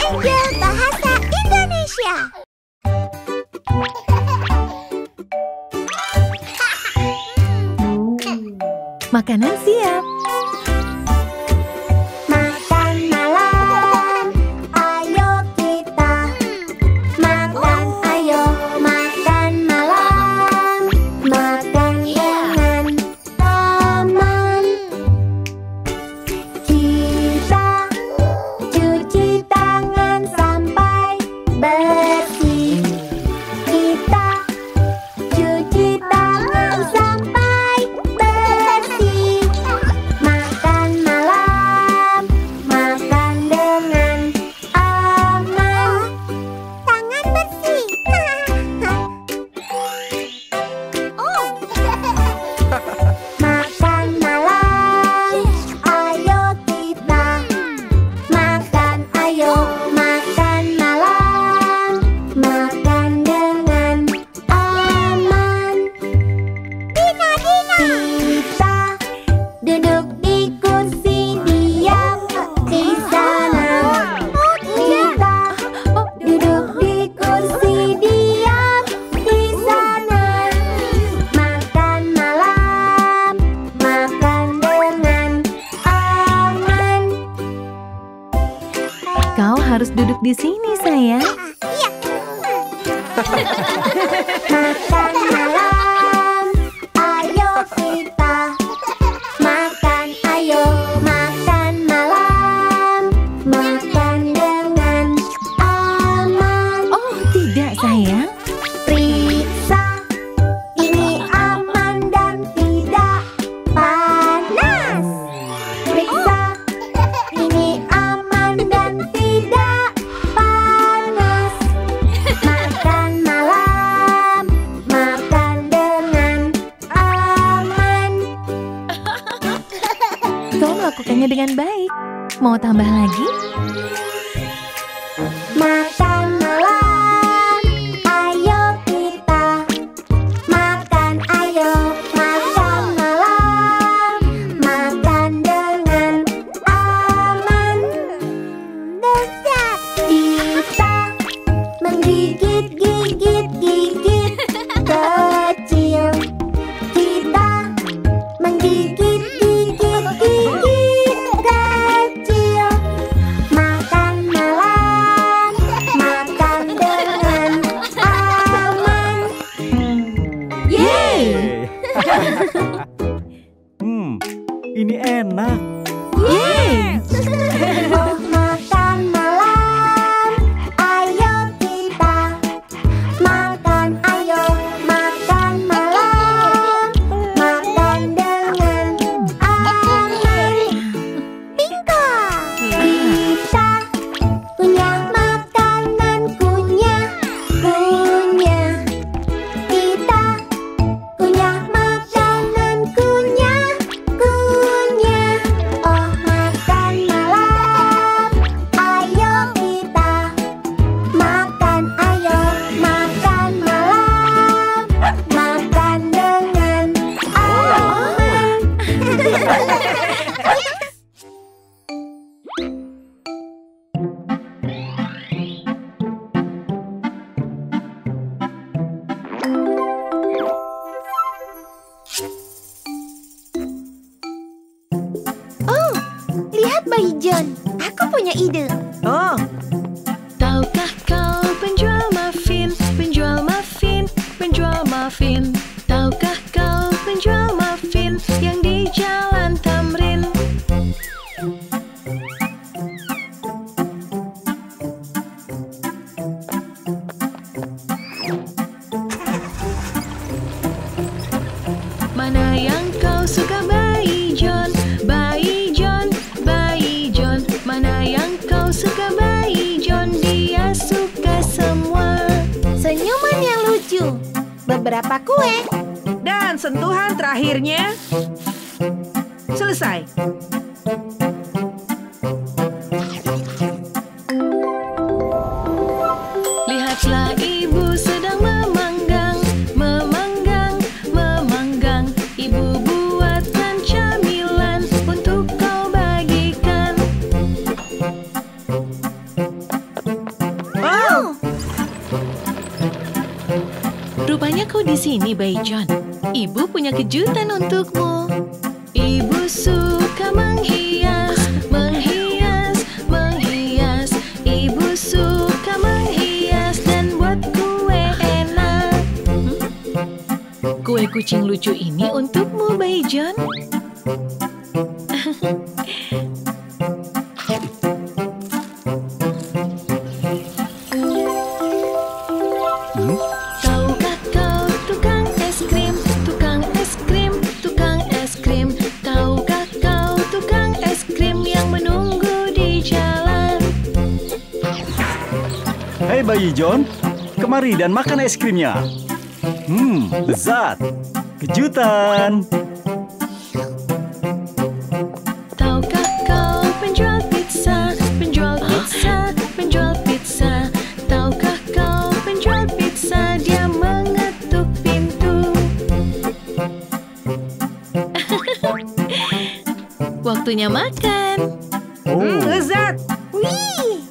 Angel Bahasa Indonesia. Makanan siap. Makan malam, ayo kita makan, ayo makan malam, makan dengan teman. Kita cuci tangan sampai bersih. Kita cuci tangan sampai bersih. Makan malam, makan dengan aman. Tangan bersih. Makan malam, ayo kita makan, ayo makan malam, makan dengan aman. Dina, Dina. Kita duduk di kursi diam di sana. Kita duduk di kursi diam di sana. Makan malam, makan dengan aman. Kau harus duduk di sini, sayang. Iya. Makan malam, ayo kita makan, ayo makan malam, makan dengan aman. Oh, tidak, sayang. Periksa, ini aman dan tidak panas. Periksa, ini aman dan tidak panas. Makan malam, makan dengan aman. Kau melakukannya dengan baik. Mau tambah lagi? Makan malam, ayo kita makan, ayo makan malam, makan dengan aman. Kita menggigit gigit kecil. Kita menggigit gigit kecil. Makan malam, makan dengan aman. Yeay! Ini enak. Yeay! Oh, makan malam, ayo kita makan, ayo makan malam, makan dengan aman. Bingo! Kita punya makanan, kunyah. Kita punya makanan, kunyah. Oh, makan malam, ayo kita makan, ayo makan malam, makan dengan aman. Oh, lihat Bayi John. Aku punya ide. Oh, Tahukah kau penjual muffin, penjual muffin, penjual muffin? Tahukah kau penjual muffin yang di Jalan Tamrin? Mana yang kau suka, Bayi John? Bayi John, Bayi John. Mana yang kau suka, Bayi John? Dia suka semua. Senyuman yang lucu, beberapa kue. Dan sentuhan terakhirnya selesai. Lihatlah ibu sedang memanggang, memanggang, memanggang. Ibu buatkan camilan untuk kau bagikan. kau di sini, Bayi John? Ibu punya kejutan untukmu. Ibu suka menghias, menghias, menghias. Ibu suka menghias dan buat kue enak. Kue kucing lucu ini untukmu, Bayi John. Tahukah kau tukang es krim, tukang es krim, tukang es krim? Tahukah kau tukang es krim yang menunggu di jalan? Hei Bayi John, kemari dan makan es krimnya. Lezat. Kejutan. Tahukah kau penjual pizza, penjual pizza, penjual pizza? Tahukah kau penjual pizza, dia mengetuk pintu. Waktunya makan. Lezat. Wih,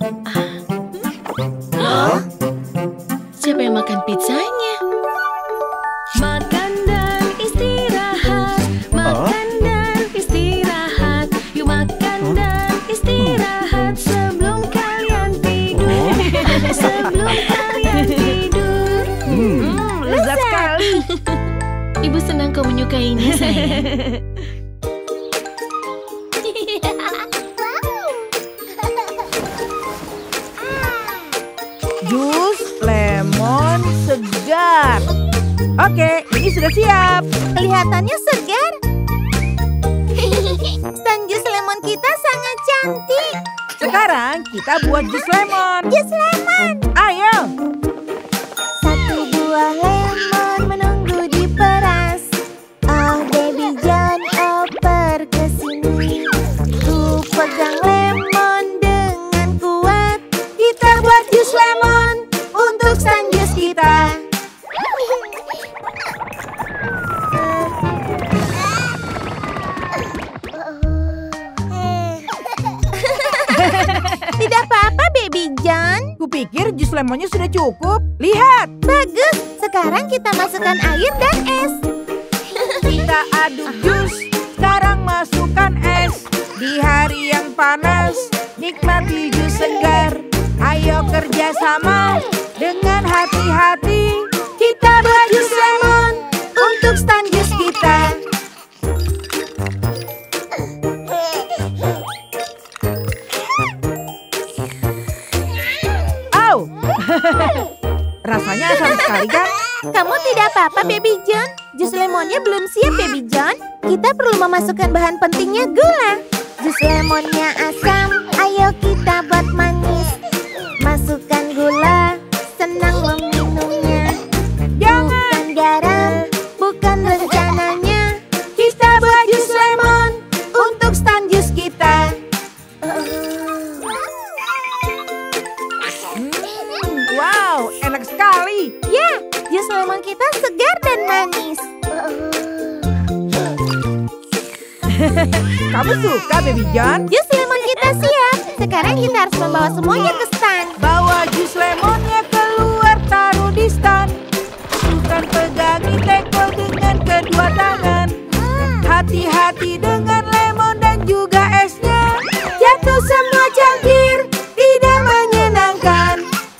Siapa yang makan pizzanya? Makan dan istirahat, makan dan istirahat. Yuk makan dan istirahat sebelum kalian tidur. Sebelum kalian tidur. Lezat sekali. Ibu senang kau menyukainya, sayang. Jus lemon segar. Oke, ini sudah siap. kelihatannya segar. Stand jus lemon kita sangat cantik. Sekarang kita buat jus lemon. Jus lemon. Ayo. Satu buah lemon menunggu diperas. Oh Baby John, oper ke sini. Ku pegang lemon dengan kuat. Kita buat jus lemon untuk stand jus kita. Tidak apa-apa Baby John. Kupikir jus lemonnya sudah cukup. Lihat. Bagus, sekarang kita masukkan air dan es. Kita aduk jus, sekarang masukkan es. Di hari yang panas, nikmati jus segar. Ayo kerjasama dengan hati-hati. Kita buat jus lemon untuk stand jus kita. Au, rasanya asam sekali kan? Kamu tidak apa-apa Baby John. Jus lemonnya belum siap Baby John. Kita perlu memasukkan bahan pentingnya gula. Jus lemonnya asam, ayo kita buat manis. Masukkan gula, senang meminumnya. Bukan garam, bukan rencananya. Kita buat jus lemon untuk stand jus kita. Wow, enak sekali. Ya, jus lemon kita segar dan manis. Kamu suka, Baby John? Jus lemon kita siap. Sekarang kita harus membawa semuanya ke stand. Bawa jus lemonnya keluar, taruh di stand. Bukan pegangi teko dengan kedua tangan. Hati-hati dengan lemon dan juga esnya. Jatuh semua cangkir, tidak menyenangkan.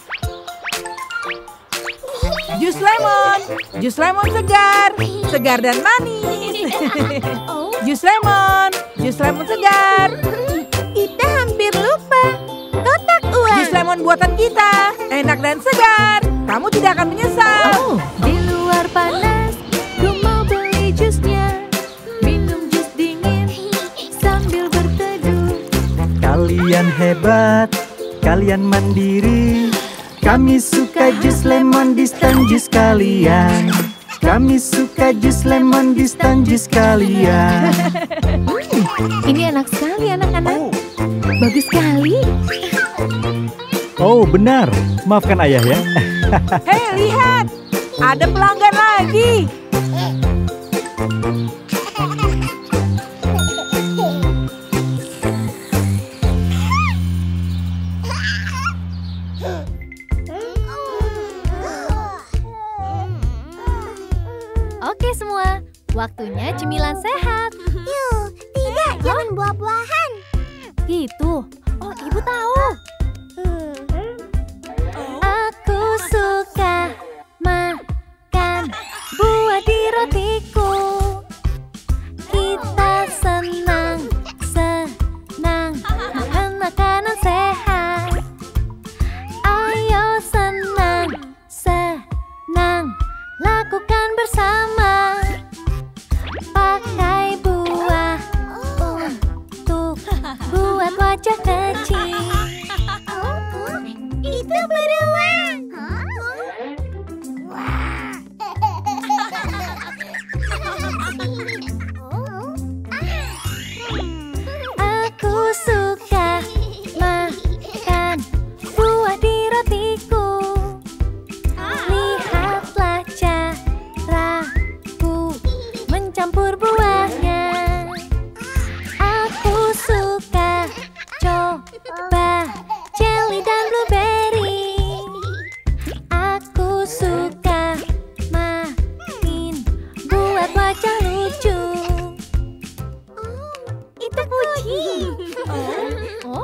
Jus lemon segar, segar dan manis. Jus lemon segar. Kita hampir lupa. Kotak uang. Jus lemon buatan kita, enak dan segar. Kamu tidak akan menyesal. Di luar panas, ku mau beli jusnya. Minum jus dingin sambil berteduh. Kalian hebat, kalian mandiri. Kami suka jus lemon di stand jus kalian. Kami suka jus lemon di stand jus kalian. Ini enak sekali anak-anak. Bagus sekali. Oh benar, maafkan ayah ya. Hei, lihat. Ada pelanggan lagi. Waktunya cemilan sehat. Yuh, tidak, jangan buah-buahan. Gitu. Oh, ibu tahu. Aku suka makan buah di rotiku. Kita senang makan makanan sehat. Ayo senang lakukan bersama. Pakai buah untuk buat wajah kecil. Itu beruang. Aku suka makan buah di rotiku. Lihatlah caraku mencampur buahnya. Aku suka coba jelly dan blueberry. Aku suka main buat wajah lucu. Itu kucing. Oh?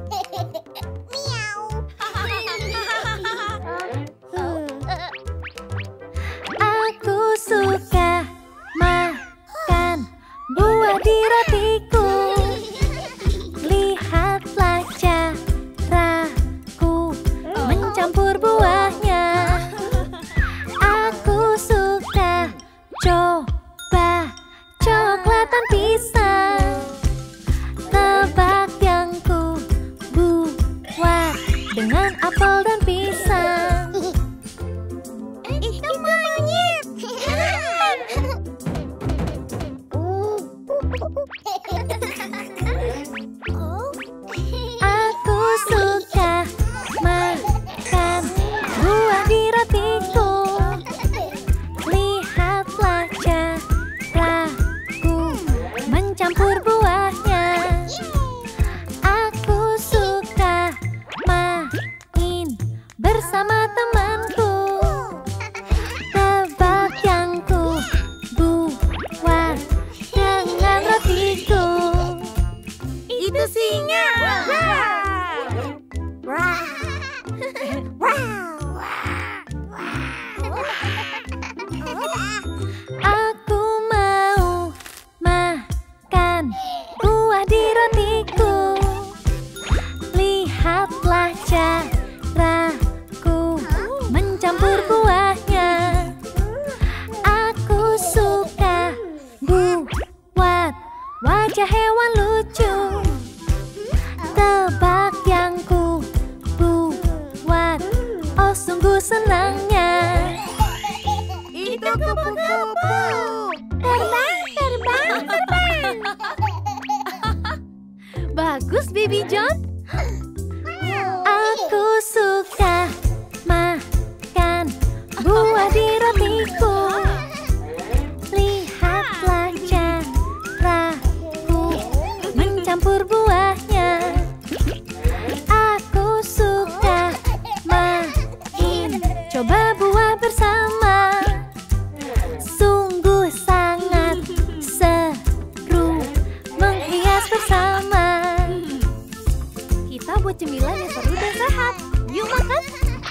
Aku suka makan buah di rotiku. Lihatlah caraku mencampur buahnya. Aku suka coba coklat dan pisang. Tebak yang ku buat dengan apel dan pisang. Itu monyet. Aku suka makan buah di rotiku. Lihatlah caraku mencampur buahnya. Aku suka main bersama temanku. Tebak yang ku buat dengan rotiku. Itu singa. Aku mau makan buah di rotiku. Lihatlah caraku mencampur buahnya. Aku suka buat wajah hewan lucu. Tebak yang ku buat, oh sungguh senangnya. Itu kupu-kupu. Terbang. Bagus, Baby John. Aku suka makan buah di rotiku. Lihatlah caraku mencampur buahnya. Aku suka main coba buah bersama. Sungguh sangat seru menghias bersama. Kita buat cemilan yang seru dan sehat. Yuk makan.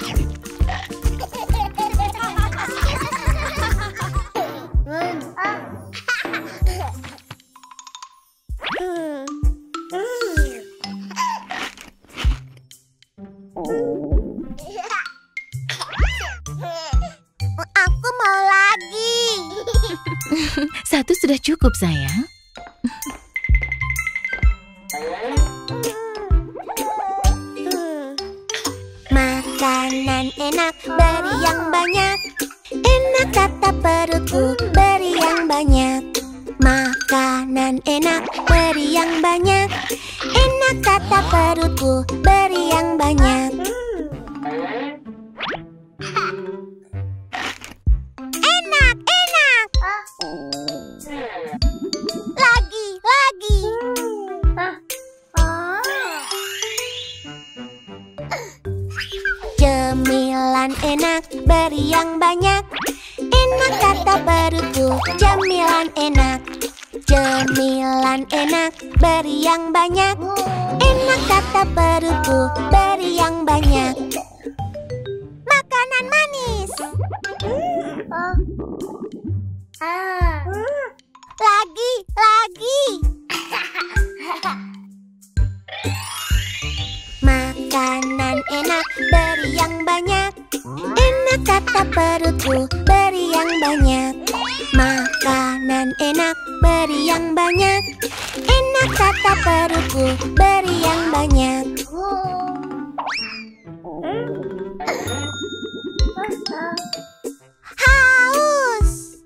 Aku mau lagi. Satu sudah cukup, sayang. Makanan enak, beri yang banyak. Enak kata perutku, beri yang banyak. Makanan enak, beri yang banyak. Enak kata perutku, beri yang banyak. Enak, enak. Lagi, lagi. Cemilan enak, beri yang banyak. Enak kata perutku, cemilan enak. Cemilan enak, beri yang banyak. Enak kata perutku, beri yang banyak. Makanan manis. Lagi. Makanan enak, beri yang banyak. Enak kata perutku, beri yang banyak. Makanan enak, beri yang banyak. Enak kata perutku, beri yang banyak. Haus.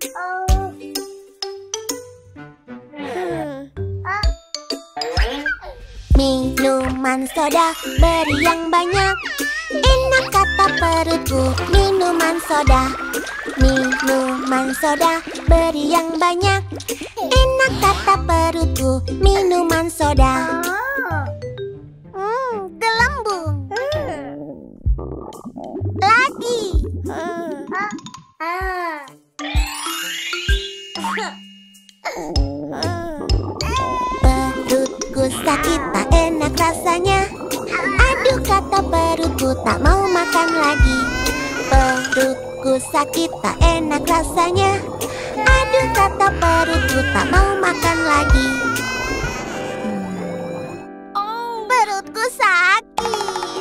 Minuman soda, beri yang banyak. Enak kata perutku, minuman soda. Minuman soda, beri yang banyak. Enak kata perutku, minuman soda. Gelembung. Lagi. Perutku sakit, tak enak rasanya. Aduh kata perutku, tak mau makan lagi. Perutku sakit, tak enak rasanya. Aduh kata perutku, tak mau makan lagi. Perutku sakit.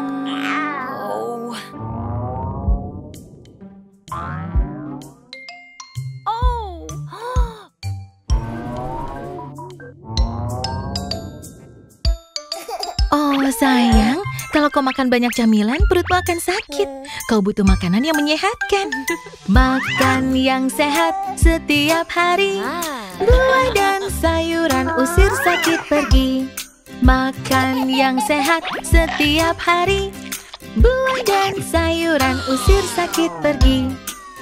Oh sayang, kalau kau makan banyak camilan, perutmu akan sakit. Kau butuh makanan yang menyehatkan. Makan yang sehat setiap hari. Buah dan sayuran usir sakit pergi. Makan yang sehat setiap hari. Buah dan sayuran usir sakit pergi.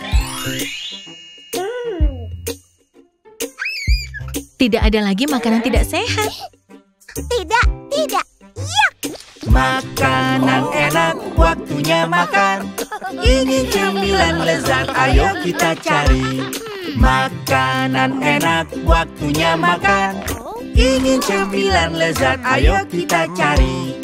Tidak ada lagi makanan tidak sehat. Tidak. Yak. Makanan enak, waktunya makan. Ingin cemilan lezat, ayo kita cari. Makanan enak, waktunya makan. Ingin cemilan lezat, ayo kita cari.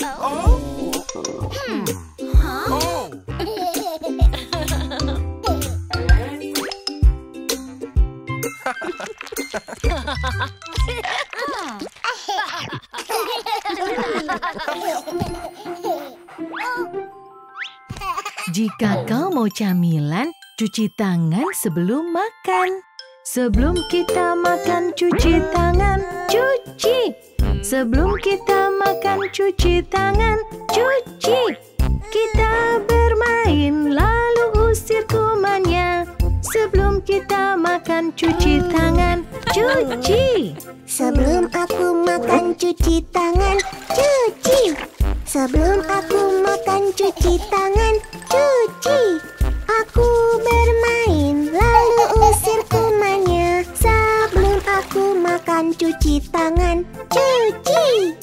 Jika kau mau camilan, cuci tangan sebelum makan. Sebelum kita makan, cuci tangan, cuci. Sebelum kita makan, cuci tangan, cuci. Kita bermain, lalu usir kumannya. Sebelum kita makan, cuci tangan, cuci. Sebelum aku makan, cuci tangan, cuci. Sebelum aku makan, cuci tangan, cuci. Aku bermain, lalu usir kumannya. Sebelum aku makan, cuci tangan, cuci.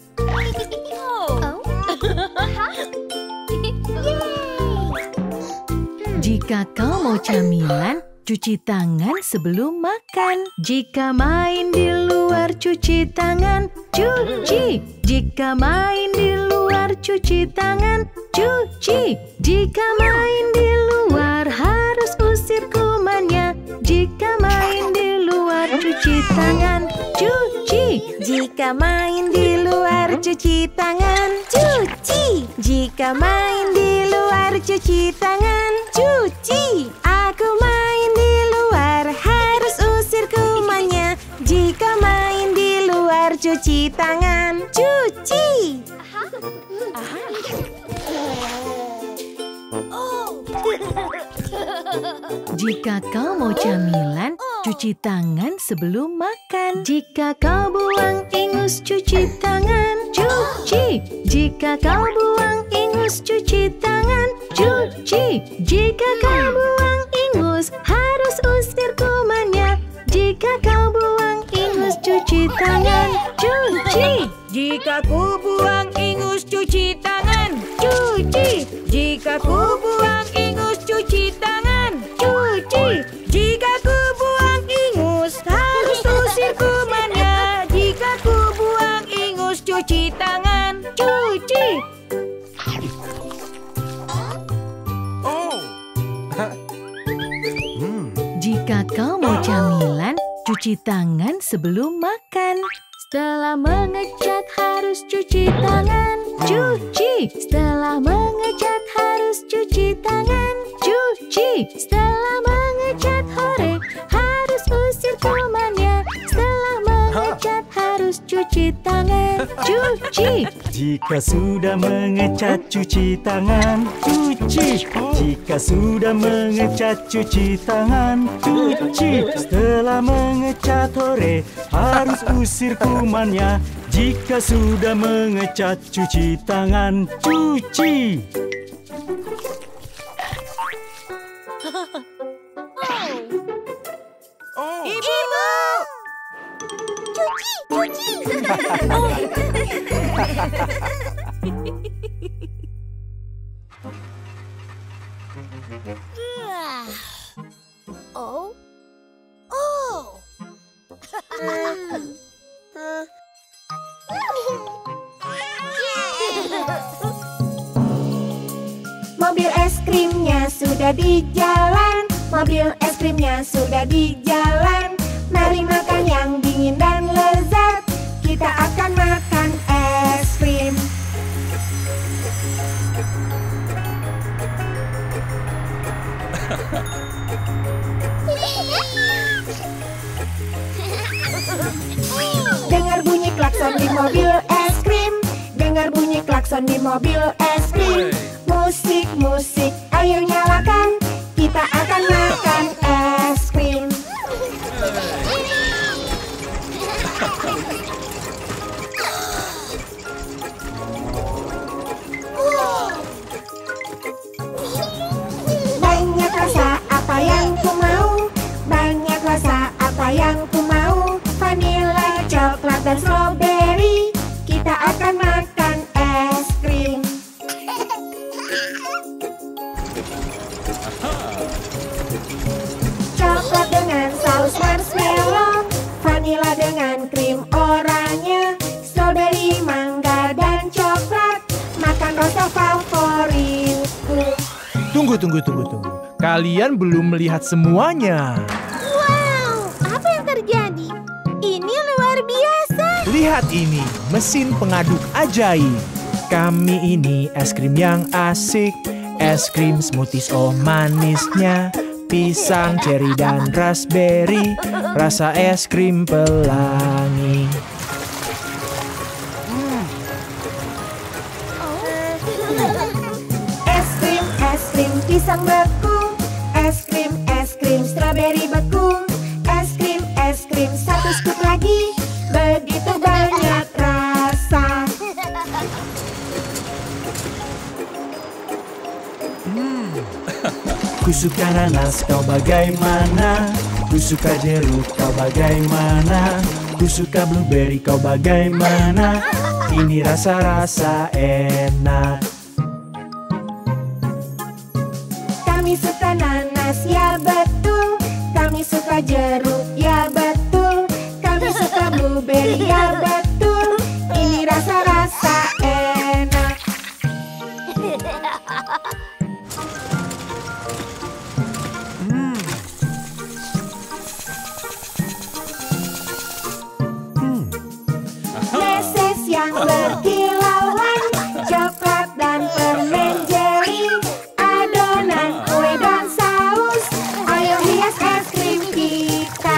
Jika kau mau camilan, cuci tangan sebelum makan. Jika main di luar, cuci tangan, cuci. Jika main di luar, cuci tangan, cuci. Jika main di luar, harus usir kumannya. Jika main di luar, cuci tangan, cuci. Jika main di luar, cuci tangan, cuci. Jika main di luar, cuci tangan, cuci. Aku main di luar, harus usir kumannya. Jika main di luar, cuci tangan, cuci. Jika kau mau camilan, cuci tangan sebelum makan. Jika kau buang ingus, cuci tangan, cuci. Jika kau buang ingus, cuci tangan, cuci. Jika kau buang ingus, harus usir kumannya. Jika kau buang ingus, cuci tangan, cuci. Jika ku buang ingus, cuci tangan, cuci. Jika ku buang ingus, cuci tangan, cuci. cuci tangan sebelum makan. Setelah mengecat harus cuci tangan. Cuci. Setelah mengecat harus cuci tangan. Cuci. Setelah mengecat hore harus usir kumannya. Setelah mengecat harus cuci tangan. Cuci. Jika sudah mengecat cuci tangan, cuci. Jika sudah mengecat cuci tangan, cuci. Setelah mengecat hore harus usir kumannya. Jika sudah mengecat cuci tangan, cuci. Ibu! Cuci! Oh. Mobil es krimnya sudah di jalan. Mobil es krimnya sudah di jalan. Mari makan yang dingin dan lezat. Kita akan makan es krim. Dengar bunyi klakson di mobil es krim. Dengar bunyi klakson di mobil es krim. Musik, musik, ayo nyalakan. Kita akan makan es krim. Banyak rasa apa yang ku mau. Banyak rasa apa yang ku mau. Vanilla, coklat, dan strawberry. Kita akan makan es krim. Coklat dengan saus marshmallow. Vanilla dengan krim oranye. Strawberry, mangga, dan coklat. Makan rasa favoritku. Tunggu. Kalian belum melihat semuanya. Wow, apa yang terjadi? Ini luar biasa. Lihat ini, mesin pengaduk ajaib. Kami ini es krim yang asik. Es krim smoothies, oh manisnya. Pisang, ceri, dan raspberry. Rasa es krim pelangi. Es krim pisang beku. Es krim strawberry beku. Es krim satu scoop lagi. Begitu banyak rasa. Ku suka nanas, kau bagaimana? Ku suka jeruk, kau bagaimana? Ku suka blueberry, kau bagaimana? Ini rasa-rasa enak. Kami suka nanas, ya betul. Kami suka jeruk, ya betul. Kami suka blueberry, ya betul. Ini rasa-rasa enak. Meses yang berkilauan, coklat dan permen jelly, adonan kue dan saus. Ayo hias es krim kita.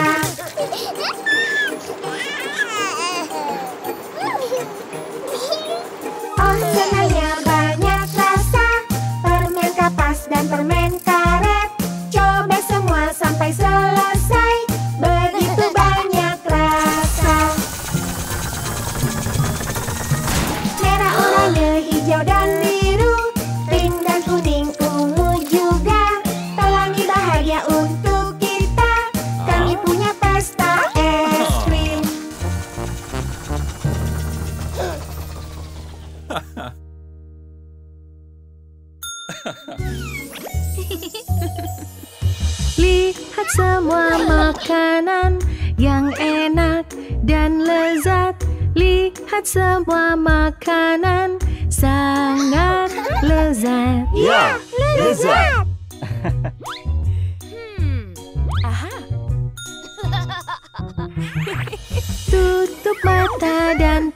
Oh, senangnya banyak rasa, permen kapas dan permen karet. Coba semua sampai selesai. Begitu banyak rasa. Merah, oranye, hijau, dan biru. Pink dan kuning, ungu juga. Pelangi bahagia untuk kita. Kami punya pesta es krim. Lihat semua makanan yang enak dan lezat. Lihat semua makanan sangat lezat. Ya, lezat. Aha.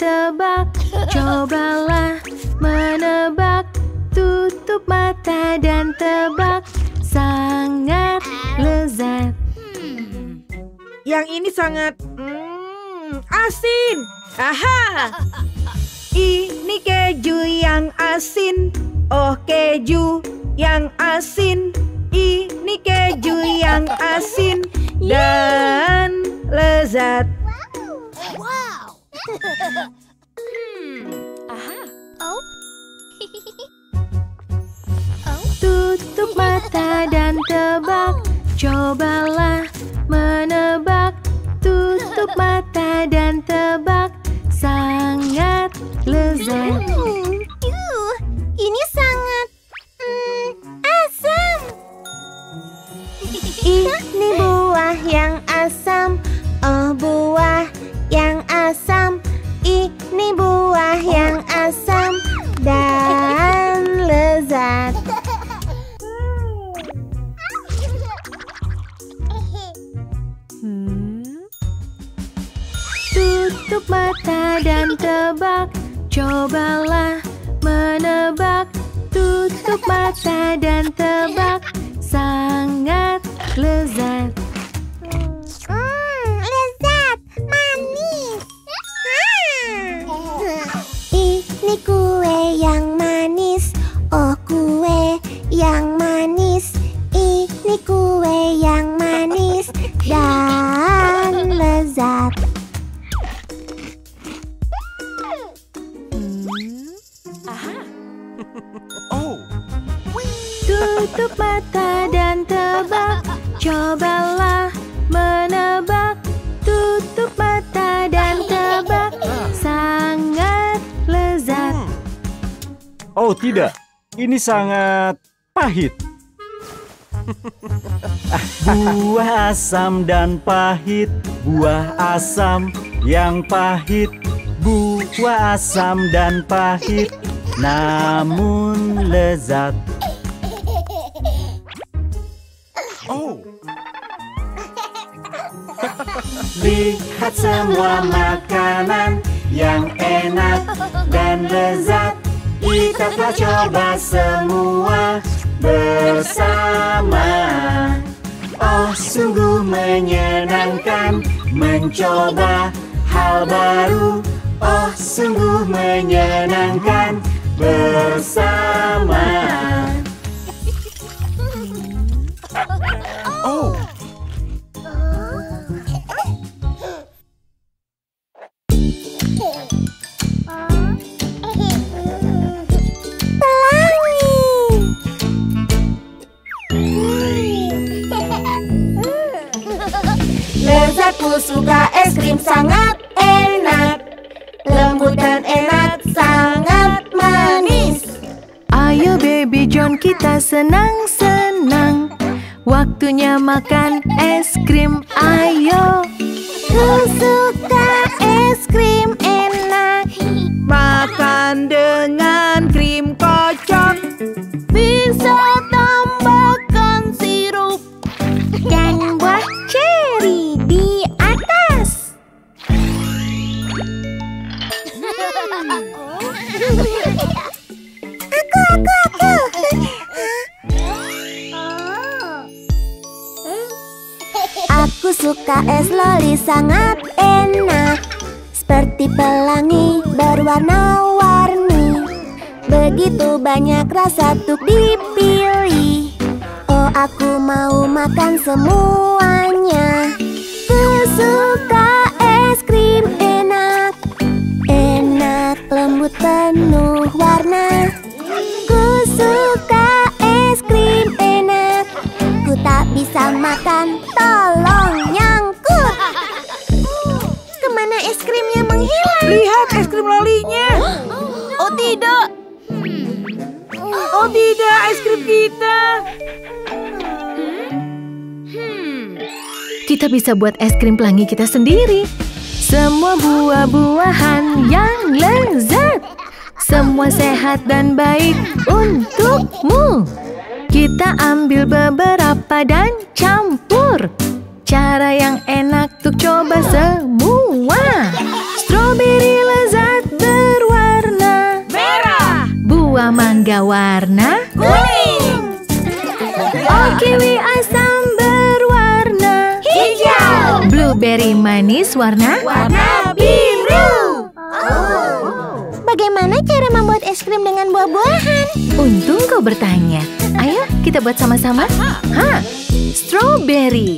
tebak. Cobalah menebak. Tutup mata dan tebak. Sangat lezat. Yang ini sangat asin. Aha! Ini keju yang asin. Oh, keju yang asin. Ini keju yang asin dan lezat. Tutup mata dan tebak. Cobalah menebak. Tutup mata dan tebak. Sangat lezat. Ini sangat asam. Ini buah yang asam. Oh, buah yang asam. Ini buah yang asam dan lezat. Tutup mata dan tebak. Cobalah menebak. Tutup mata dan tebak. Sangat lezat. Lezat, manis. Ini kue yang manis. Oh, kue yang manis. Ini kue yang manis dan lezat. Tutup mata dan tebak. Cobalah menebak. Tutup mata dan tebak. Sangat lezat. Oh tidak, ini sangat pahit. Buah asam dan pahit. Buah asam yang pahit. Buah asam dan pahit, namun lezat. Lihat semua makanan yang enak dan lezat. Kita telah coba semua bersama. Oh, sungguh menyenangkan mencoba hal baru. Oh, sungguh menyenangkan bersama. Lezatku suka es krim sangat enak. Lembut dan enak, sangat manis. Ayo Baby John, kita senang-senang. Waktunya makan es krim, ayo. Ku suka es krim enak. Makan dengan krim kocok. Bisa tambahkan sirup dan buah ceri di atas. Aku suka es loli sangat enak. Seperti pelangi berwarna-warni. Begitu banyak rasa untuk dipilih. Oh, aku mau makan semuanya. Ku suka es krim enak. Enak, lembut, penuh warna. Ku suka es krim enak. Ku tak bisa makan, tolong nyangkut. Kemana es krimnya menghilang? Lihat es krim lolinya. Oh tidak. Oh tidak, es krim kita. Kita bisa buat es krim pelangi kita sendiri. Semua buah-buahan yang lezat. Semua sehat dan baik untukmu. Kita ambil beberapa dan campur. Cara yang enak untuk coba semua. Stroberi lezat mangga warna kuning. Oh, kiwi asam berwarna Hijau. blueberry manis warna Warna biru. Bagaimana cara membuat es krim dengan buah-buahan? Untung kau bertanya. Ayo kita buat sama-sama. Strawberry,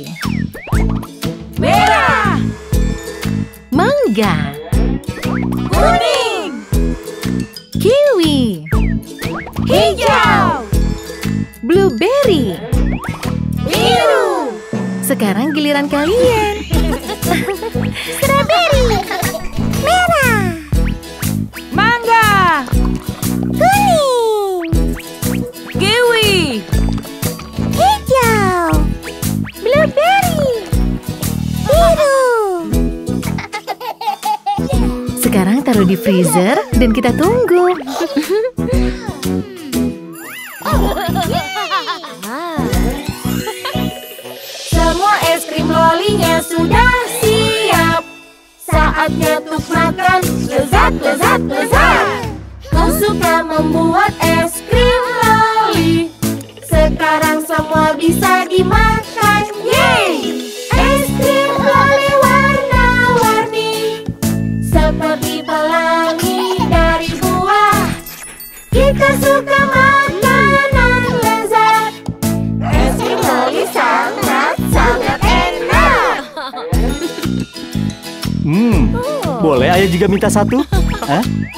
Merah, mangga, kuning, kiwi, hijau, blueberry. biru, Sekarang giliran kalian. Strawberry. Merah. mangga, Kuning. kiwi, Hijau. Blueberry. Biru. Sekarang taruh di freezer dan kita tunggu. Semua es krim lolinya sudah siap. Saatnya untuk makan. Lezat, lezat, lezat. Kau suka membuat es krim loli. Sekarang semua bisa dimakan. Yeay! Es krim loli warna-warni, seperti pelangi dari buah. Kita suka makanan lezat. Es krim loli sangat enak. Boleh ayah juga minta satu? Hah?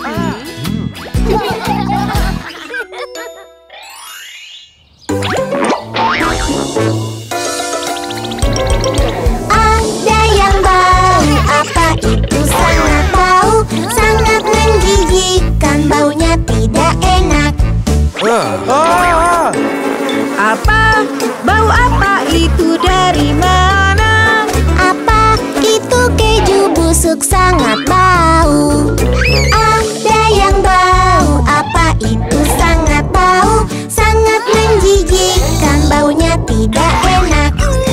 Ada yang bau, apa itu sangat bau, sangat menjijikkan, baunya tidak enak. apa? Bau apa itu dari mana? Apa itu keju busuk sangat bau. Ada yang bau, apa itu sangat bau, sangat menjijikkan, baunya tidak enak.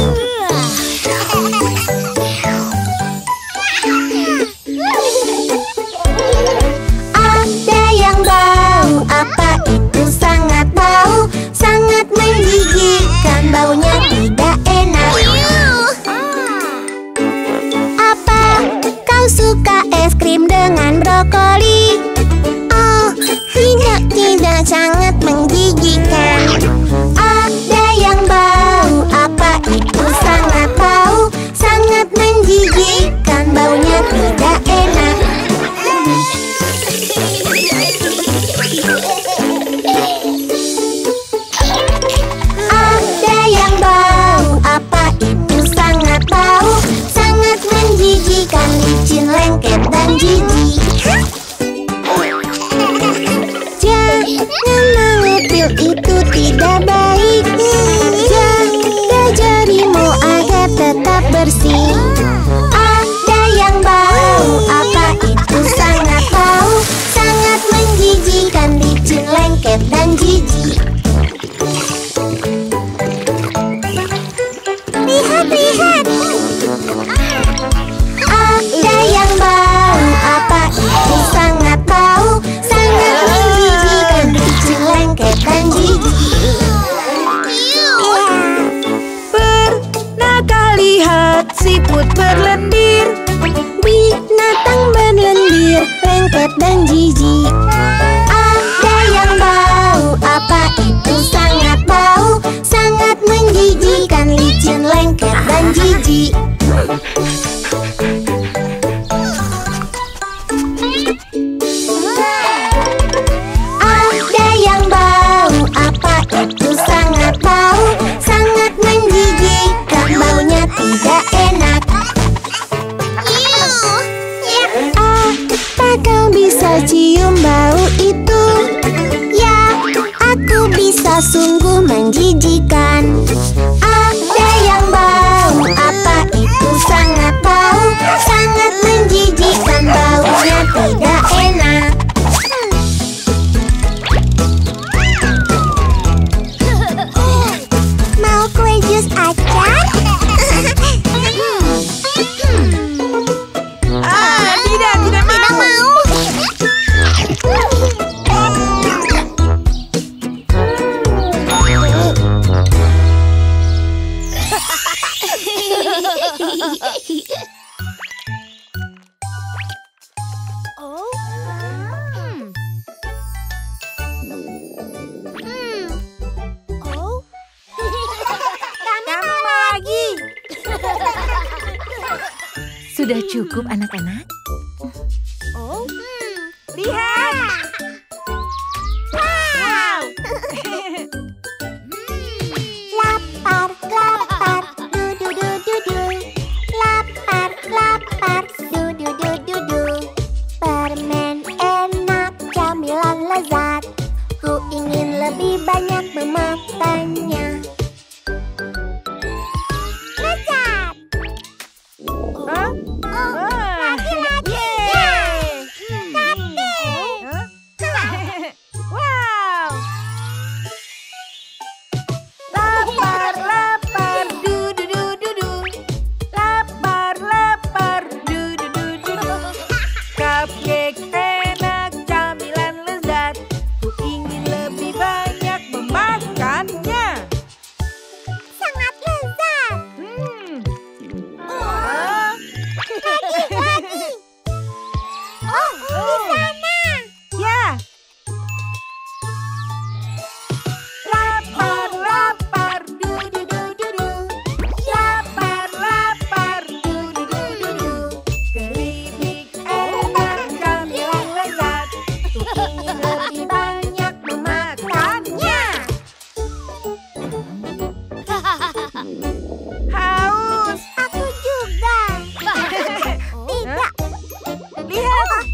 Ada yang bau, apa itu sangat bau, sangat menjijikkan, baunya tidak enak. Apa kau suka es krim dengan brokoli? Oh, tidak, sangat menjijikkan. Ada yang bau, apa itu sangat bau, sangat menjijikkan, baunya tidak enak. Ada yang bau, apa itu sangat bau, sangat menjijikkan, licin, lengket, dan jijik. Jangan mengupil, itu tidak baik. Jaga jarimu agar tetap bersih. Ada yang bau, apa itu sangat bau, sangat menjijikkan, licin, lengket, dan jijik. Lihat. Ada yang bau, apa itu sangat bau, sangat menjijikkan, licin, lengket, dan jijik. Pernahkah lihat siput berlendir? Binatang berlendir, lengket, dan jijik. Ada yang bau, apa itu sangat bau, sangat menjijikkan, licin, lengket, dan jijik. Ada yang bau, apa itu sangat bau, sangat menjijikkan, baunya tidak enak. Apa kau bisa cium bau itu? Ya, aku bisa, sungguh menjijikkan. Ada yang bau, apa itu sangat bau, sangat menjijikkan, baunya tidak enak. Mau kue jus acar? Tidak mau. Kami mau lagi. Sudah cukup anak-anak? Lihat. Wow. Lapar, lapar, du du du du du. Lapar, lapar, du du du du du. Permen enak, camilan lezat. Ku ingin lebih banyak memakannya. Lezat. Hah? Lagi. Yeay. Wow. Lapar, lapar, du du du du du. Lapar, lapar, du du du du du. Cupcake enak, camilan lezat. Ku ingin lebih banyak memakannya. Sangat lezat. Ah. Lagi. Oh, di sana. Ya. Lapar, lapar, du du du du du. Lapar, lapar, du du du du du. Keripik enak, camilan lezat. Ku ingin lebih banyak memakannya. Haus. Aku juga. Tidak. Lihat.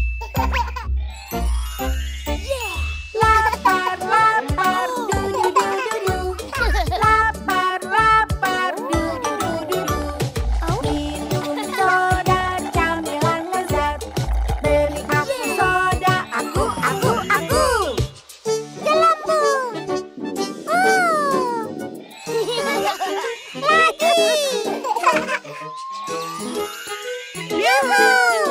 Lapar, lapar, du du du du du. Lapar, lapar, du du du du du. Minum soda, camilan lezat. Beli aku soda, aku. Gelembung. Lagi. Yuhu.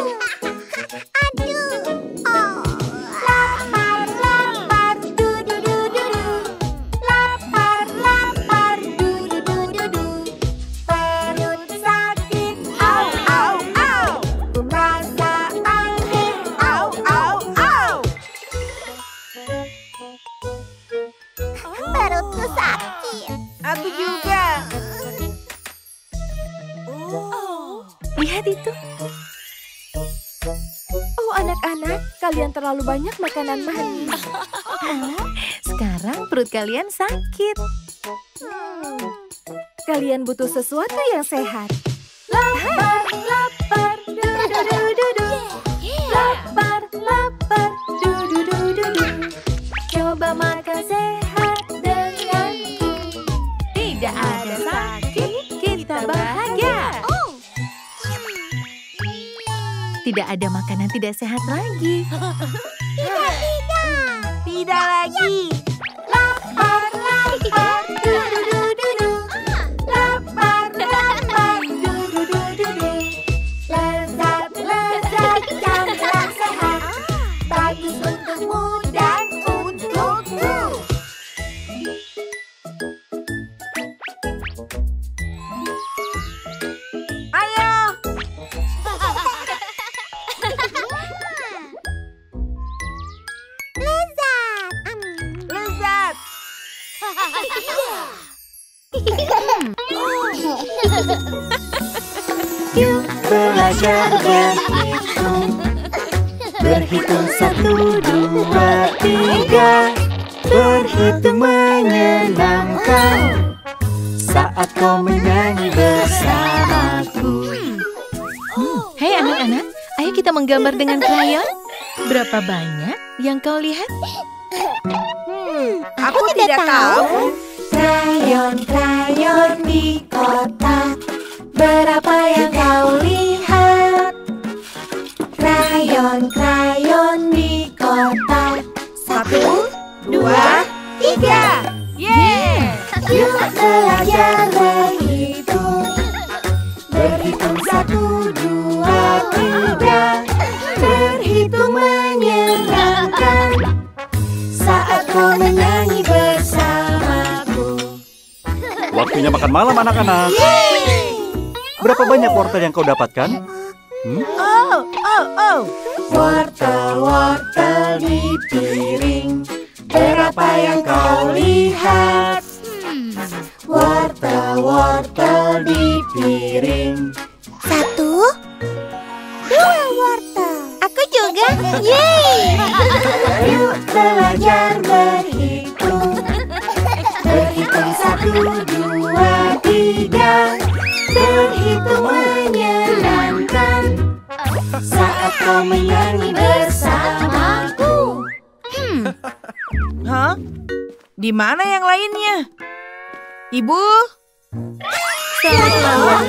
Aduh. Oh. Lapar, lapar, du du du du du. Lapar, lapar, du du du du du. Perut sakit, au au au. Ku merasa aneh, au au au. Perutku sakit. Aku juga. Lihat itu. Oh anak-anak, kalian terlalu banyak makanan manis. Sekarang perut kalian sakit. Kalian butuh sesuatu yang sehat. Lapar, lapar, du du du du du. Lapar, lapar, du du du du du. Coba makan sehat denganku. Tidak ada sakit, kita bahagia. Tidak ada makanan tidak sehat lagi. Tidak lagi. Lapar, lapar, du du du du du. Lapar, lapar, du du du du du. Lezat, lezat, camilan sehat. Bagus untukmu dan untukku. Ayo. Lezat. Lezat. Yuk belajar berhitung. Berhitung 1, 2, 3. Berhitung menyenangkan saat kau menyanyi bersamaku. Hei anak-anak, ayo kita menggambar dengan krayon. Berapa banyak yang kau lihat? Aku tidak tahu. Krayon-krayon di kotak, berapa yang kau lihat? Krayon-krayon di kotak, 1, 2, 3. Yeay. yuk belajar berhitung. Berhitung 1, 2, 3. Berhitung menyenangkan saat kau menyanyi bersamaku. Waktunya makan malam anak-anak. Berapa banyak wortel yang kau dapatkan? Oh. Wortel-wortel di piring, berapa yang kau lihat? Wortel-wortel di piring. 1, 2 wortel. Aku juga. Yeay! Yuk belajar berhitung. Berhitung 1, 2, 3. Berhitung menyenangkan saat kau menyanyi bersamaku. Hah? Di mana yang lainnya? Ibu? Selamat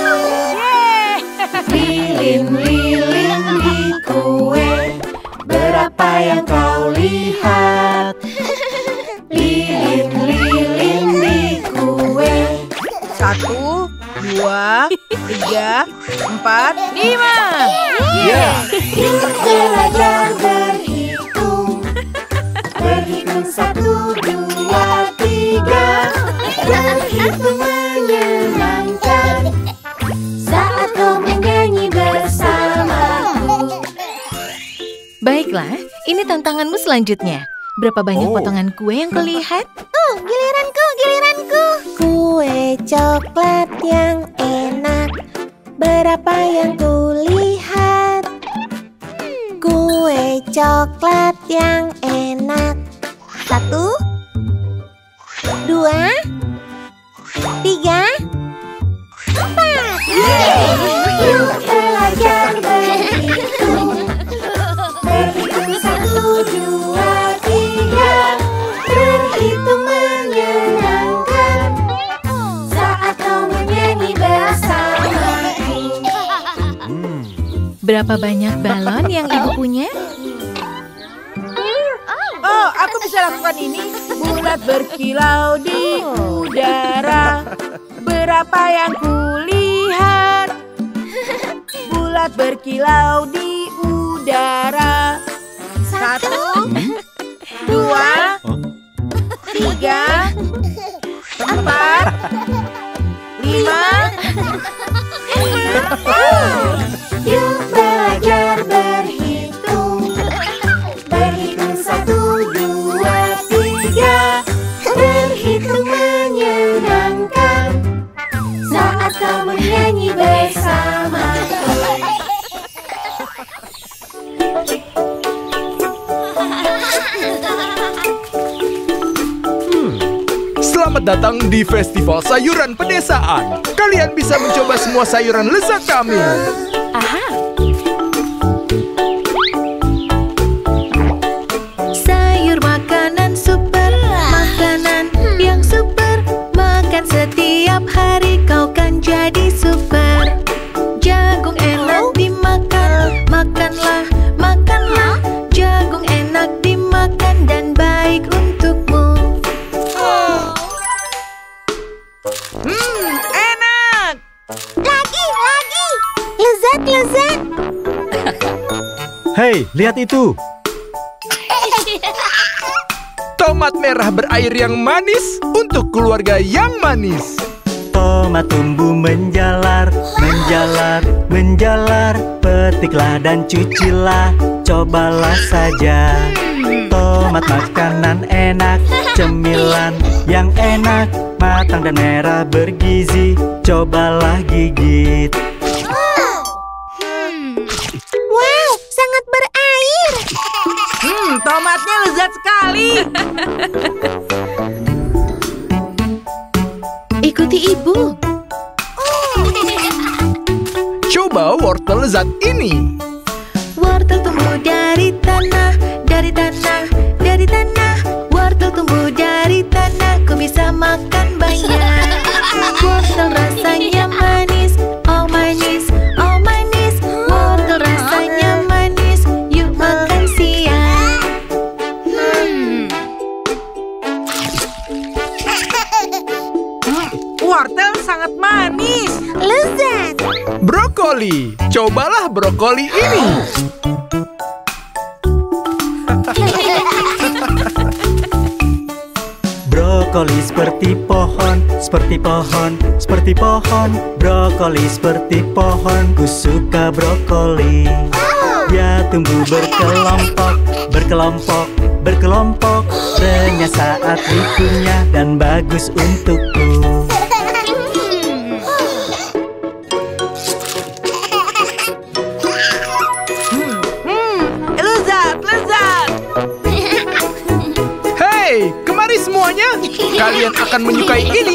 Lilin-lilin di kue, berapa yang kau lihat? Lilin-lilin di kue. 1, 2, 3, 4, 5. Yuk belajar berhitung. Berhitung 1, 2, 3. Berhitung menyenangkan saat kau menyanyi bersamaku. Baiklah, ini tantanganmu selanjutnya. Berapa banyak potongan kue yang kau lihat? Giliranku. Kue coklat yang enak, berapa yang kulihat? Kue coklat yang enak. 1, 2, 3, 4. Yuk belajar berhitung. Berhitung 1, 2, 3. Berhitung menyenangkan saat kau menyanyi bersamaku. Berapa banyak balon yang ibu punya? Oh, aku bisa lakukan ini. Bulat berkilau di udara, berapa yang kulihat? Bulat berkilau di udara. 1, 2, 3, 4, 5. Yuk belajar berhitung. Berhitung 1, 2, 3. Berhitung menyenangkan saat kau menyanyi bersamaku. Selamat datang di Festival Sayuran Pedesaan. Kalian bisa mencoba semua sayuran lezat kami. Aha! Sayur makanan super, makanan yang super. Makan setiap hari kau kan jadi super. Jagung enak dimakan, makanlah, makanlah. Jagung enak dimakan dan baik untukmu. Enak. Lagi. Lezat. Hei, lihat itu. Tomat merah berair yang manis untuk keluarga yang manis. Tomat tumbuh menjalar, menjalar, menjalar. Petiklah dan cucilah, cobalah saja. Tomat makanan enak, cemilan yang enak. Matang dan merah bergizi, cobalah gigit. Wow, sangat berair. Tomatnya lezat sekali. Ikuti ibu. Coba wortel lezat ini. Wortel tumbuh dari tanah, dari tanah, dari tanah. Wortel tumbuh dari tanah, ku bisa makan banyak. Wortel rasanya manis, oh manis, oh manis. Wortel rasanya manis, yuk makan siang. Wortel sangat manis. Lezat. Brokoli. Cobalah brokoli ini. Brokoli seperti pohon, seperti pohon, seperti pohon. Brokoli seperti pohon, ku suka brokoli. Ya tumbuh berkelompok, berkelompok, berkelompok. renyah saat dikunyah dan bagus untukku. Lezat, lezat. Hei, kemari semuanya. Kalian akan menyukai ini.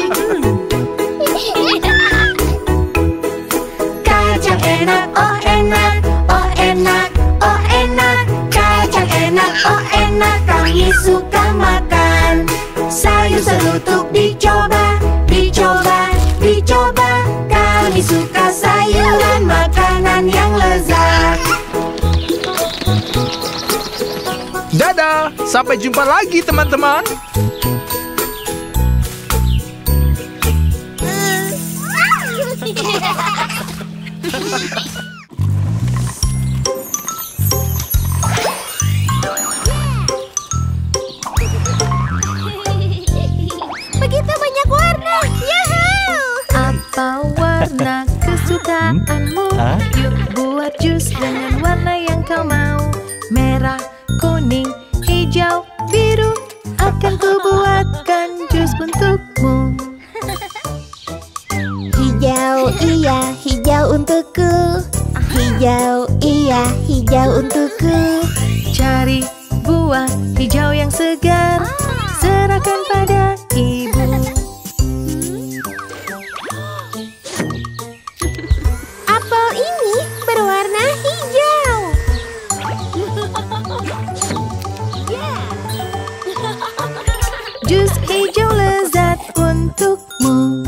Kacang enak, oh enak, oh enak, oh enak. Kacang enak, oh enak, kami suka makan. Sayur selutuk dicoba, dicoba, dicoba. Kami suka sayuran, makanan yang lezat. Dadah, sampai jumpa lagi teman-teman. Begitu banyak warna. Yahoo! Apa warna kesukaanmu? Yuk buat jus dengan warna yang kau mau. Merah, kuning, hijau, biru. Akan ku buatkan jus untukmu. Hijau, iya, hijau untukku. Hijau, iya, hijau untukku. Cari buah hijau yang segar, serahkan pada ibu. Apel ini berwarna hijau. Jus hijau lezat untukmu.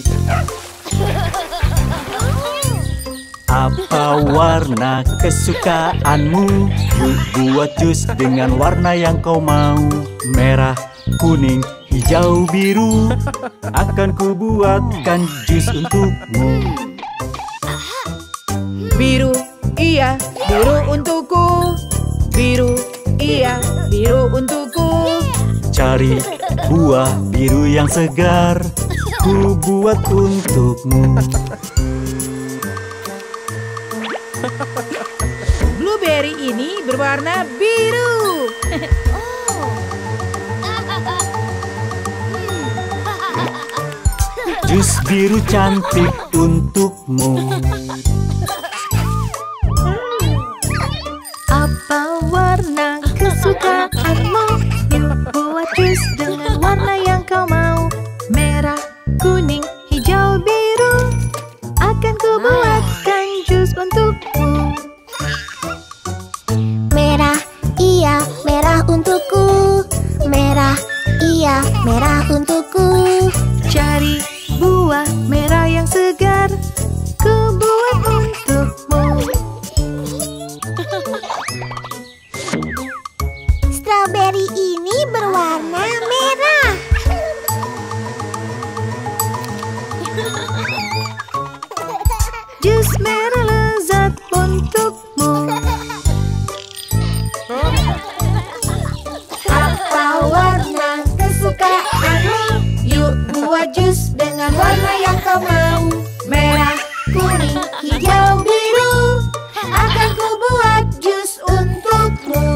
Apa warna kesukaanmu? Yuk buat jus dengan warna yang kau mau. Merah, kuning, hijau, biru. Akan ku buatkan jus untukmu. Biru, iya, biru untukku. Biru, iya, biru untukku. Cari buah biru yang segar, ku buat untukmu. Blueberry ini berwarna biru. Jus biru cantik untukmu. Apa warna kesukaanmu? Yuk buat jus dengan warna yang kau mau. Merah, kuning, hijau, biru. Akan ku buatkan jus untukmu. Merah, iya, merah untukku. Merah, iya, merah untukku. Cari buah merah yang segar, ku buat untukmu. Strawberry ini berwarna merah. Jus merah lezat untukmu. Apa warna kesukaanmu? Yuk buat jus dengan warna yang kau mau. Merah, kuning, hijau, biru. Akan ku buat jus untukmu.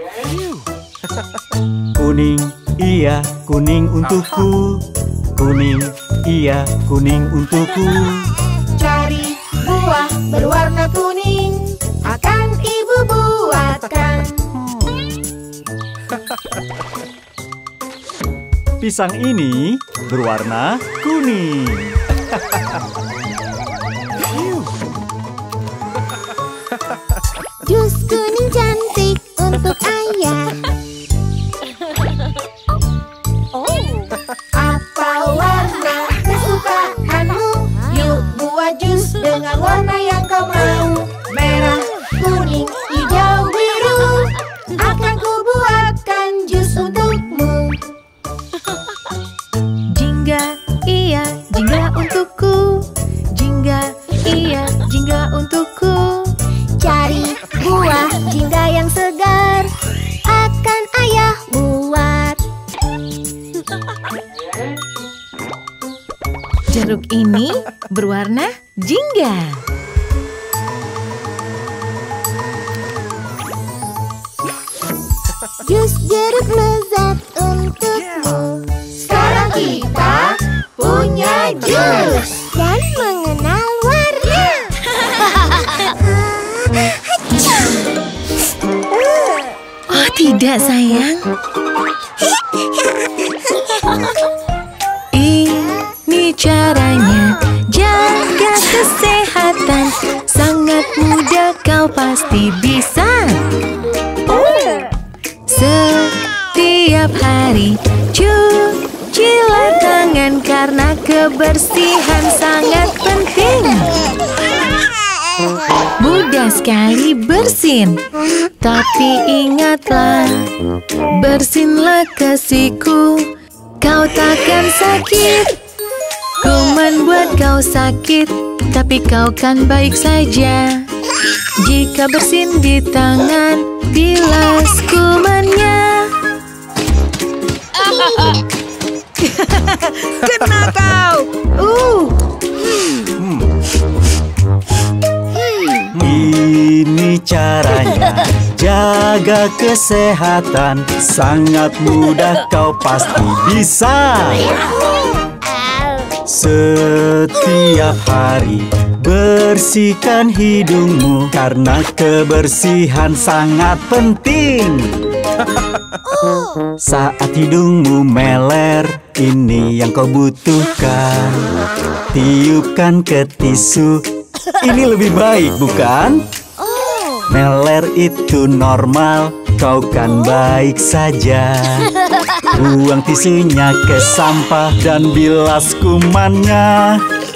Kuning, iya, kuning untukku. Kuning, iya, kuning untukku. Cari buah berwarna kuning. Akan ibu buatkan. Pisang ini berwarna kuning. Jus kuning cantik untuk ayah. Apa warna kesukaanmu? Yuk buat jus dengan warna yang kau mau. Merah, kuning, hijau, biru. Akan ku buatkan jus untukmu. Jingga, iya, jingga untukku. Jingga, iya, jingga untukku. Cari buah jingga yang segar. Akan ayah buat. Jeruk ini berwarna jingga. Jus jeruk lezat Tidak, sayang. Ini caranya jaga kesehatan. Sangat mudah, kau pasti bisa. Setiap hari cucilah tangan karena kebersihan sangat penting. Mudah sekali bersin, tapi ingatlah, bersinlah kasihku, kau takkan sakit. Kuman buat kau sakit, tapi kau kan baik saja. Jika bersin di tangan, bilas kumannya. Kena kau. Ini caranya jaga kesehatan. Sangat mudah, kau pasti bisa. Setiap hari bersihkan hidungmu karena kebersihan sangat penting. Saat hidungmu meler, ini yang kau butuhkan. Tiupkan ke tisu, ini lebih baik, bukan? Meler itu normal, kau kan baik saja. Buang tisunya ke sampah dan bilas kumannya.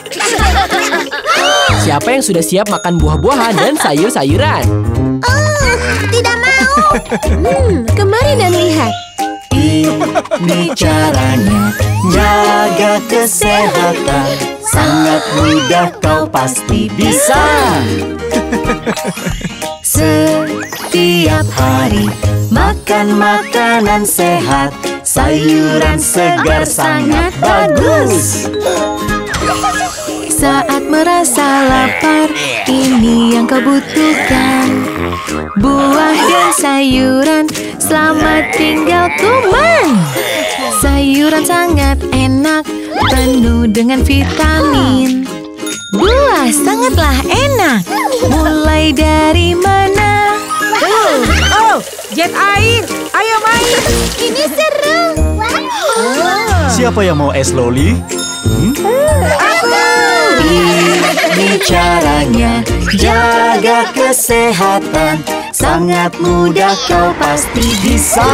Siapa yang sudah siap makan buah-buahan dan sayur-sayuran? Tidak mau. Kemari dan lihat. Ini caranya jaga kesehatan. Sangat mudah, kau pasti bisa. Setiap hari makan makanan sehat. Sayuran segar sangat bagus. Saat merasa lapar, ini yang kau butuhkan. Buah dan sayuran, selamat tinggal kuman. Sayuran sangat enak, penuh dengan vitamin. Buah sangatlah enak. Mulai dari mana? Oh, jet air. Ayo main. Ini seru. Siapa yang mau es loli? Ini caranya jaga kesehatan. Sangat mudah, kau pasti bisa.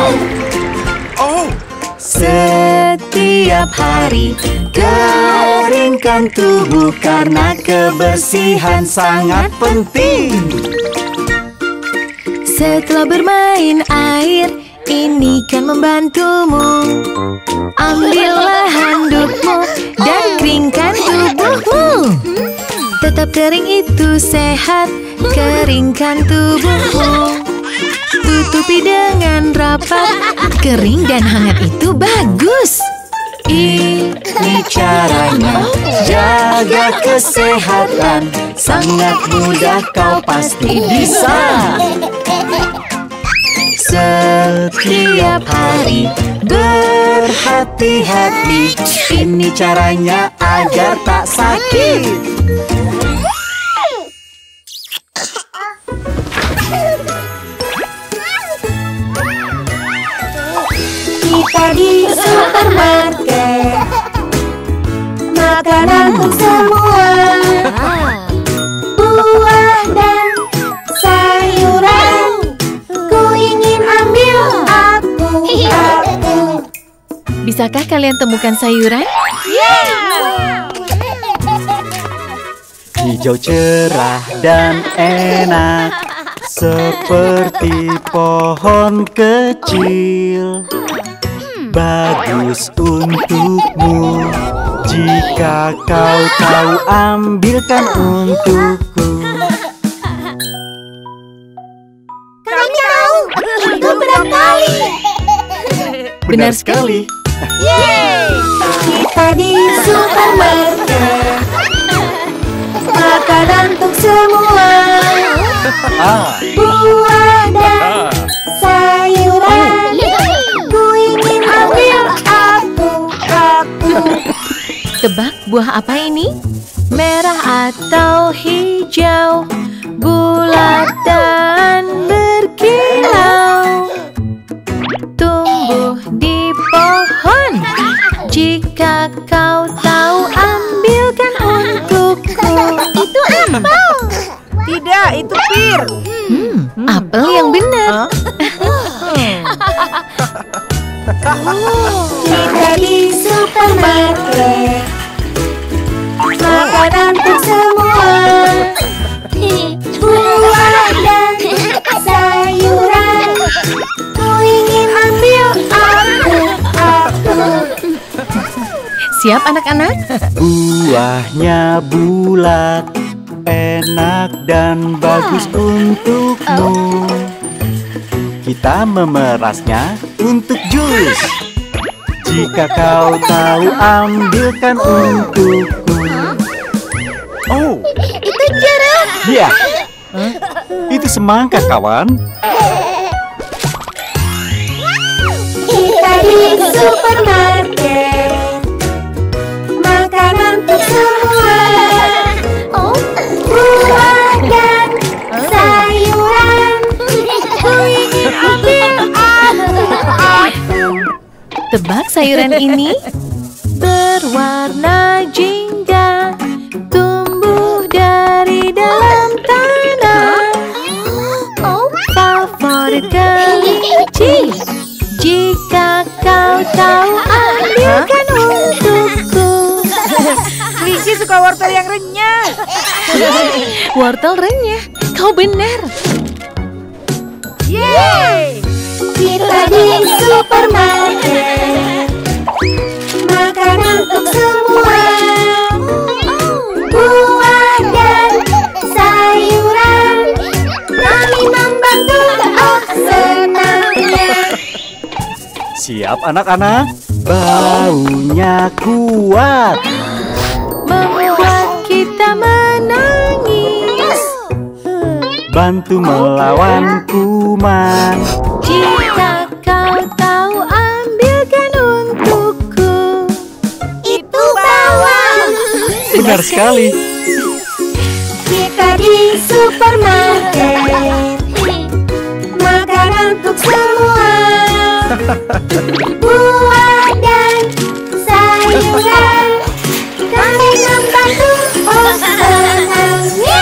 Setiap hari keringkan tubuh karena kebersihan sangat penting. Setelah bermain air, ini kan membantumu. Ambillah handukmu dan keringkan tubuhmu. Tetap kering itu sehat, keringkan tubuhmu. Tutupi dengan rapat, kering dan hangat itu bagus. Ini caranya jaga kesehatan. Sangat mudah, kau pasti bisa. Setiap hari berhati-hati. Ini caranya agar tak sakit. Kita di supermarket, makanan untuk semua. Buah dan sayuran, ku ingin ambil aku. Bisakah kalian temukan sayuran? Hijau cerah dan enak, seperti pohon kecil. Bagus untukmu. Jika kau tahu, ambilkan untukku. Kami tahu, itu berat kali. Benar sekali. Kita di supermarket, makanan untuk semua. Buah dan sayuran, ku ingin ambil aku. Tebak buah apa ini? Merah atau hijau, bulat dan berkilau. Jika kau tahu, ambilkan untukku. Itu apel. Tidak, itu pir. Apel yang benar. Kita di supermarket, makanan untuk semua, buah dan sayuran. Ku ingin ambil aku. Siap anak-anak? Buahnya bulat, enak dan bagus untukmu. Kita memerasnya untuk jus. Jika kau tahu, ambilkan untukku. Oh, Itu jeruk. iya. Itu semangka, kawan. Kita di supermarket, makanan untuk semua, buah dan sayuran. Ku ingin ambil aku. Tebak sayuran ini? Berwarna jingga, tumbuh dari dalam tanah. Favorit kelinci. Jika kau tahu, ambilkan untukku. Kelinci suka wortel yang renyah. Wortel renyah, kau benar. Yeay! Kita di supermarket, makanan untuk semua, buah dan sayuran. Kami membantu, oh senangnya. Siap anak-anak? Baunya kuat. Membuat kita menangis. Bantu melawan kuman. Jika kau tahu, ambilkan untukku. Itu bawang. Benar sekali. Kita di supermarket, makanan untuk semua, buah dan sayuran. Kami membantu, oh senangnya.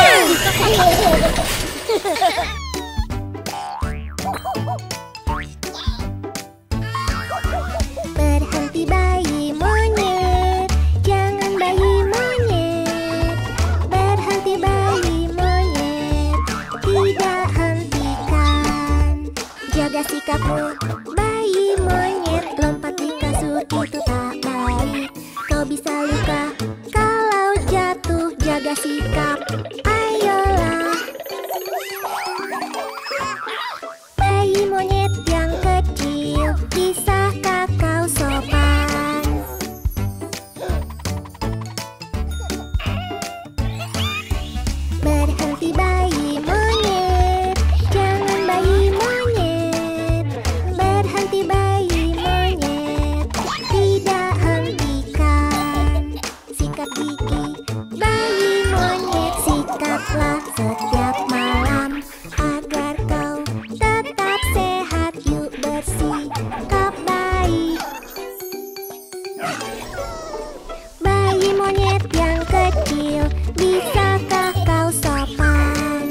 Berhenti bayi monyet, jangan bayi monyet. Berhenti bayi monyet, tidak hentikan. Jaga sikapmu, bayi monyet. Lompat di kasur itu tak baik. Kau bisa luka kalau jatuh. Jaga sikap, ayolah. Bayi monyet yang kecil, bisakah kau sopan? Berhenti bayi monyet, jangan bayi monyet. Berhenti bayi monyet, tidak hentikan. Sikat gigi, bayi monyet. Sikaplah setiap malam agar kau tetap sehat. Yuk bersikap baik. Bayi monyet yang kecil, bisakah kau sopan?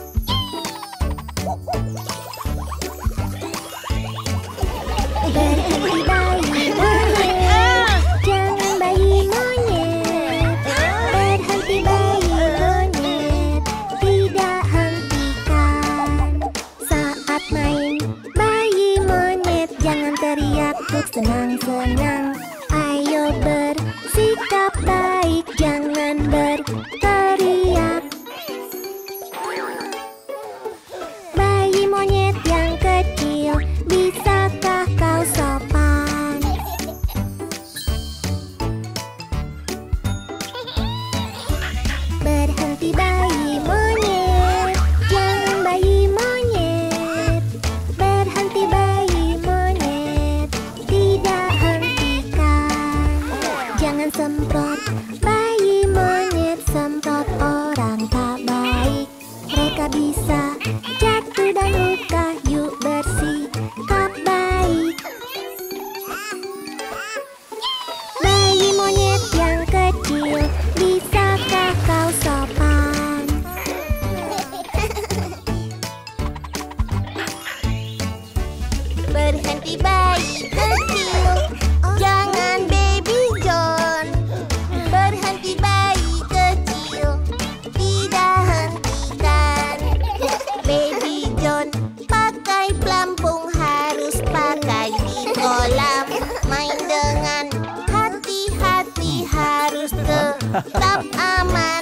Berhenti bayi monyet, jangan bayi monyet. Berhenti bayi monyet, tidak hentikan. Saat main bayi monyet, jangan teriak untuk senang-senang. Ayo bersikap baik, jangan berteriak. Bayi monyet yang kecil, bisakah kau sopan? Berhenti bayi monyet, jangan bayi monyet. Berhenti bayi monyet, tidak hentikan. Tetap aman.